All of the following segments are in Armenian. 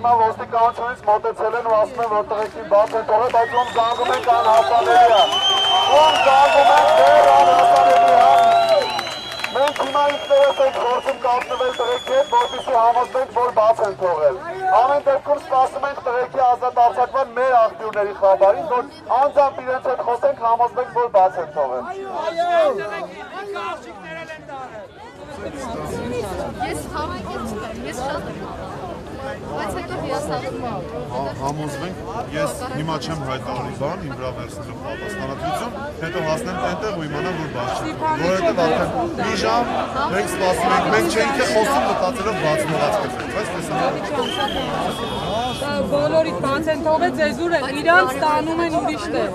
հիմա ոստիկանությունից մոտեցել են ու ասում են, որ տղեկին բաց են թողել, բայց ում զանգում ենք անհասանելի է։ Ում զանգում ենք դեր անհասանելի է։ Մենք հիմա ինքներս ենք խորցում կապնվել տղեկի հետ, որպեսզի համոզվենք, որ բաց են թողել։ Ամեն դեպքում սպասում ենք տղեկի ազատ արձակման մեր աղբյուրների խաբարին, որ անձամբ իրենց հետ խոսենք, համոզվենք, որ բաց են թողել։ Ես հավաքել չեմ, ես շատ եմ բայց հետո հիասթափվում եմ։ Համոզվենք, ես հիմա չեմ հայտարարի բան, իմ վրա վերցնելով պատասխանատվություն, հետո հասնեմ այնտեղ ու իմանամ, որ բաց չի։ Որովհետև արդեն մի ժամ մենք սպասում ենք, մենք չենք խոսում մտածելով բաց մոռաց կտրել, բայց տեսանք։ Բոլորիդ բաց են թողել, ձեզուր են, իրանց տանում են ուրիշտեղ։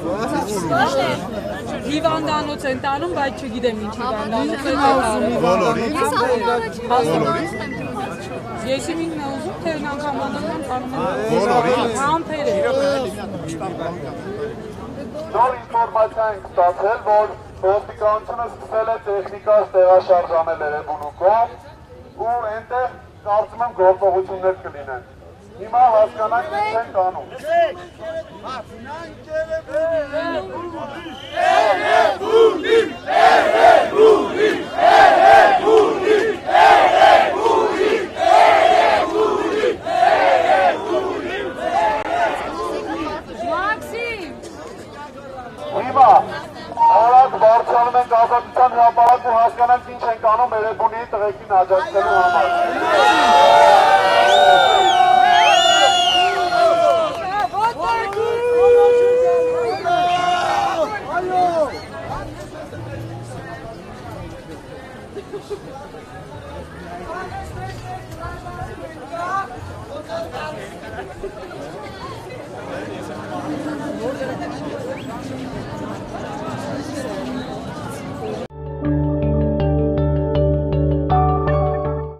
Հիվանդանոց են տանում, բայց չգիտեմ ինչ հիվանդանոց են տանում։ Բոլորիդ։ Ես իմ ինքն ուզում, թե անգամ անանան տանում են։ Բոլորիդ։ Համբեր է։ Նոր ինֆորմացիա ենք ստացել, որ ոստիկանությունը սկսել է տեխնիկա տեղաշարժանել Էրեբունու կողմ ու այնտեղ կարծում եմ գործողություններ կլինեն։ Հիմա հասկանանք ինչ են կանում։ Հիմա արագ բարձրանում ենք ազատության հրապարակ ու հասկանանք ինչ են կանում Էրեբունի տղեկին աջակցելու համար։